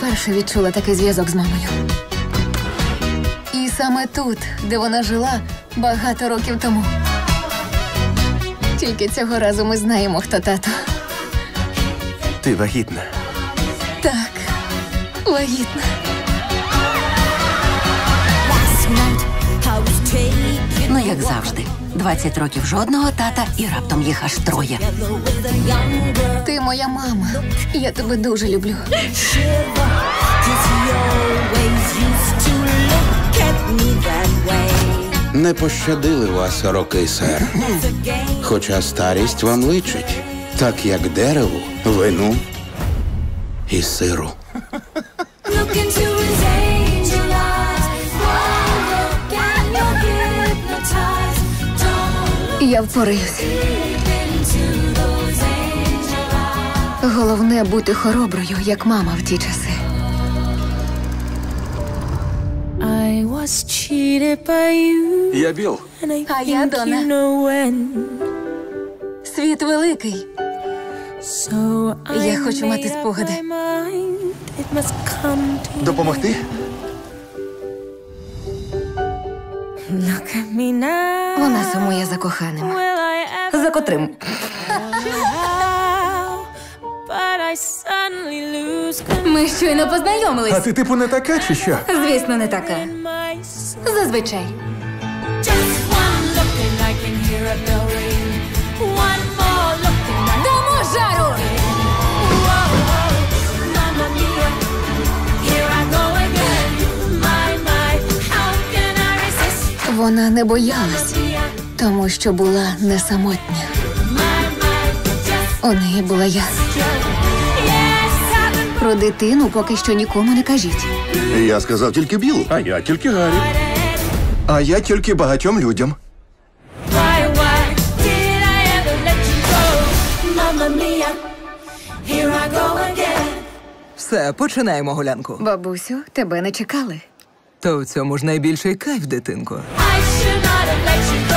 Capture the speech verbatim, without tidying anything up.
вперше відчула такий зв'язок з мамою. І саме тут, де вона жила багато років тому. Тільки цього разу ми знаємо, хто тато. Ти вагітна. Так, вагітна. Ну, як завжди. двадцять років жодного тата і раптом їх аж троє. Ти моя мама. Я тебе дуже люблю. Не пощадили вас роки, сер. Хоча старість вам личить, так як дереву, вину і сиру. Я впораюсь. Головне бути хороброю, як мама в ті часи. Я Біл. А я Дона. Світ великий. Я хочу мати спогади. Допомогти? Вона сумує за коханим. За котрим? Ми щойно познайомились. А ти типу не така, чи що? Звісно, не така. Зазвичай. Дамо жару! Вона не боялась, тому що була не самотня. У неї була я. Про дитину поки що нікому не кажіть. Я сказав тільки Білу. А я тільки Гаррі. А я тільки багатьом людям. Все, починаємо гулянку. Бабусю, тебе не чекали. То в цьому ж найбільший кайф, дитинко. I should not have let you